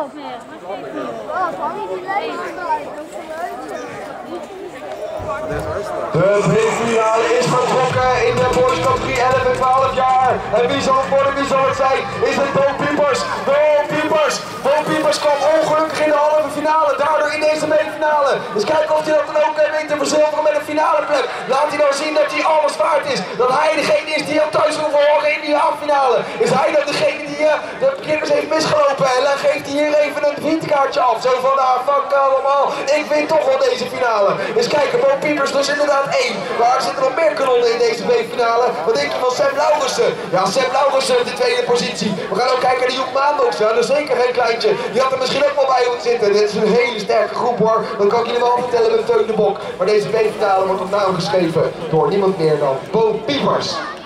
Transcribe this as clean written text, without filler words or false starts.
De B-finale is vertrokken in de boyscategorie 11 en 12 jaar. En wie zal het worden, wie zal het zijn? Is het Bo Piepers? Bo Piepers! Bo Piepers kwam ongelukkig in de halve finale, daardoor in deze B-finale. Dus kijk of hij dat dan ook weet te verzilveren met een finale plek. Laat hij dan zien dat hij alles waard is. Dat hij degene is die hem thuis wil verhogen in die halffinale. Is hij dan degene die de kippers heeft misgelopen? En dan geeft hij hier even een vriendkaartje af. Zo van, nou fuck allemaal, ik win toch wel deze finale. Dus kijk, Bo Piepers dus inderdaad 1. Maar er zitten nog meer kanonnen in deze B-finale. Wat denk je van Sam Laurensen? Ja, Sam Laurensen op de tweede positie. We gaan ook kijken naar de Joep Maanbox. Dat is zeker geen kleintje. Die had er misschien ook wel bij moeten zitten. Dit is een hele sterke groep hoor. Dat kan ik jullie wel vertellen met Teun de Bok. Maar deze B-finale wordt op naam geschreven door niemand meer dan Bo Piepers.